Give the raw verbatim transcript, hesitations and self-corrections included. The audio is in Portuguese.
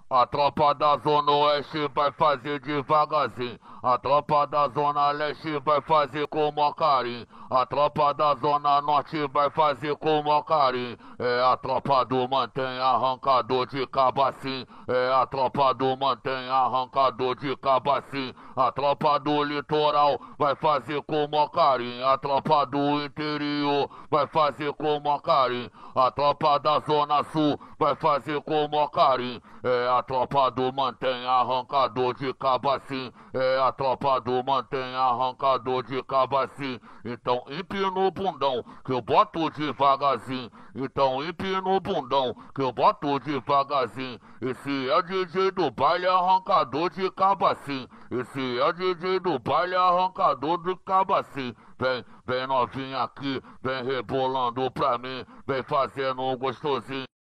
A tropa da Zona Oeste vai fazer devagarzinho. A tropa da Zona Leste vai fazer com maior carinho. A tropa da Zona Norte vai fazer com maior carinho. É a tropa do mantém arrancador de cabacim. É a tropa do mantém arrancador de cabacim. A tropa do litoral vai fazer com maior carinho. A tropa do interior vai fazer com maior carinho. A tropa da Zona Sul vai fazer com maior carinho. É a tropa do mantém arrancador de cabacim. É a tropa do mantém arrancador de cabacim. Então empina o bundão que eu boto devagarzinho. Então empina o bundão que eu boto devagarzinho. Esse é D J do baile arrancador de cabacim. Esse é D J do baile arrancador de cabacim. Vem, vem novinha aqui, vem rebolando pra mim, vem fazendo um gostosinho.